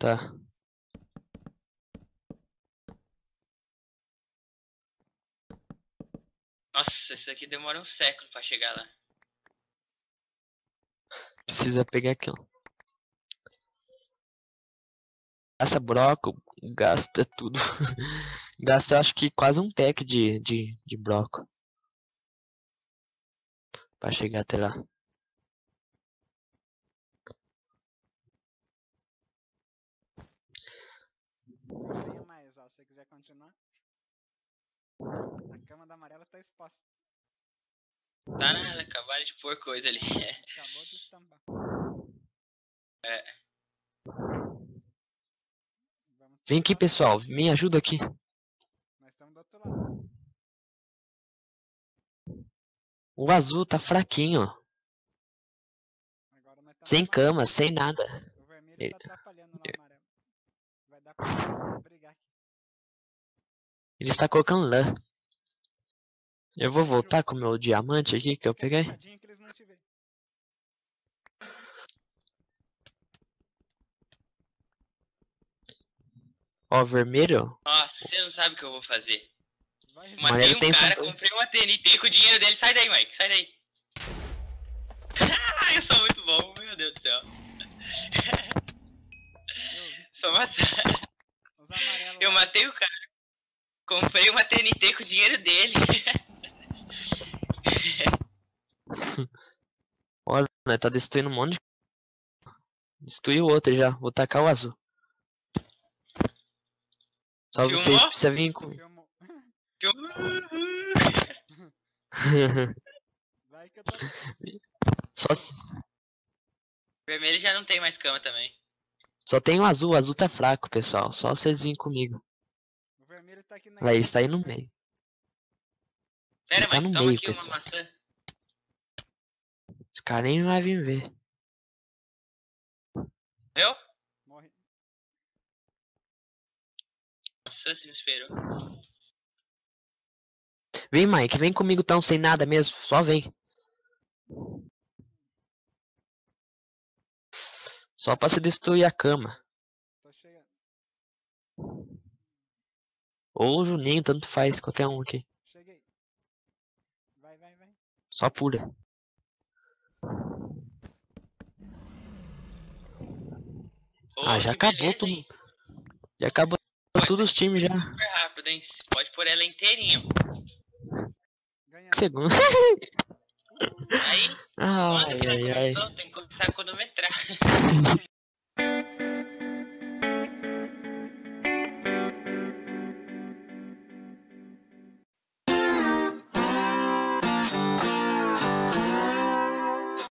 Tá. Nossa, isso aqui demora um século pra chegar lá. Precisa pegar aqui, ó. Gasta broco, gasta tudo. Gasta acho que quase um pack de broco. Pra chegar até lá. Não tenho mais, ó. Se você quiser continuar. A cama da amarela tá exposta. Tá nada, acabaram de pôr coisa ali. Acabou de estampar. É. Vamos Vem aqui, pro lado. pessoal. Me ajuda aqui. Nós estamos do outro lado. O azul tá fraquinho, ó. Agora nós estamos Sem no amarelo. cama, sem nada. O vermelho tá atrapalhando no amarelo. Vai dar pra nós brigar aqui. Ele está colocando lã. Eu vou voltar com o meu diamante aqui que eu Fica peguei. agarradinho que eles não te veem. Ó, vermelho. Nossa, você não sabe o que eu vou fazer. Vai Mas Matei ele um tem cara, fantasma. comprei uma TNT com o dinheiro dele. Sai daí, Mike, sai daí. Eu sou muito bom, meu Deus do céu. Só matar. Os amarelos. Eu lá. matei o cara. Comprei uma TNT com o dinheiro dele. Olha, né, tá destruindo um monte de... Destruiu outro já. Vou tacar o azul. Só Filmou? vocês precisam vir comigo. Filmou. Eu- Vai que eu tô. Vermelho já não tem mais cama também. Só tem o azul tá fraco, pessoal. Só vocês virem comigo. O vermelho tá aqui na Lá, ele esquina, está aí no né? meio. Pera, Ele tá Mike, no toma meio, aqui uma pessoal. maçã. Esse cara nem vai vir ver. Viu? Morre. Nossa, se não esperou. Vem, Mike. Vem comigo tão sem nada mesmo. Só vem. Só pra se destruir a cama. Tô chegando. Ou o Juninho, tanto faz. Qualquer um aqui. Cheguei. Vai, vai, vai. Só pula. Ô, Ah, já que acabou beleza, tudo. hein? Já acabou Pô, todos os esse aqui times já. foi super rápido, hein? Você pode pôr ela inteirinha. Ganhamos. Segundo. Aí, Ai, quando que ai, ai. começou, tem que começar a cronometrar.